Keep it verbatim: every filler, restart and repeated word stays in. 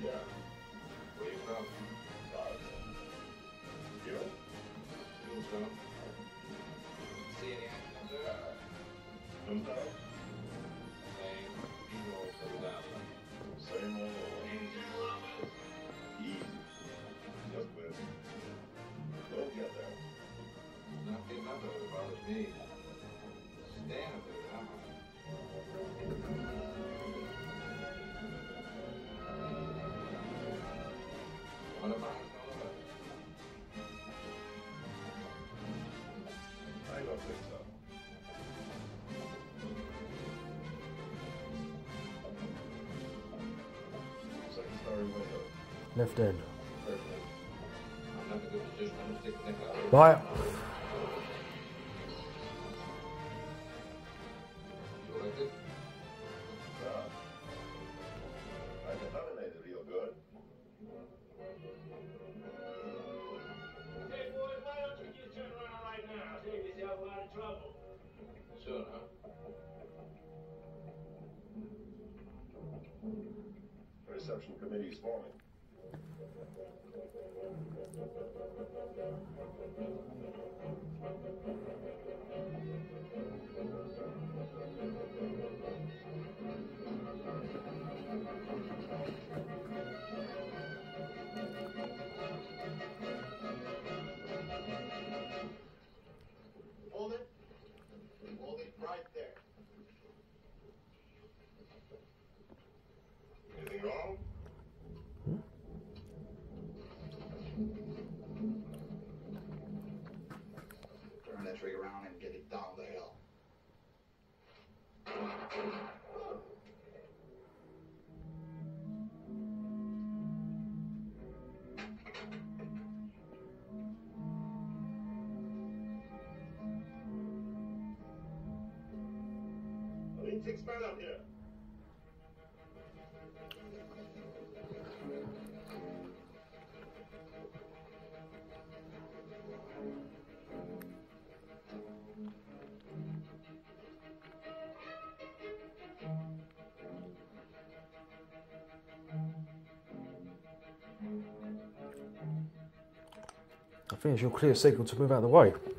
Yeah. Where you from? Florida. You? Tombstone. See any action up there? Tombstone? Same. Same old settle down. Same old. Easy. Just win. We'll get there. Not getting up there bothers me. Staying up there, huh? What about it? I don't think so. Second story window. Left end. Perfect. I'm not in a good position. I'm gonna stick the neck out. Right. You like it? Yeah. I can dominate it real good. Hey, boys, why don't you just turn around right now? Save yourself a lot of trouble. Soon, huh? Reception committee is forming. Hold it. Hold it right there. Anything wrong? Turn that rig around and get it down the hill. I need six men out here. I think it's your clear signal to move out of the way.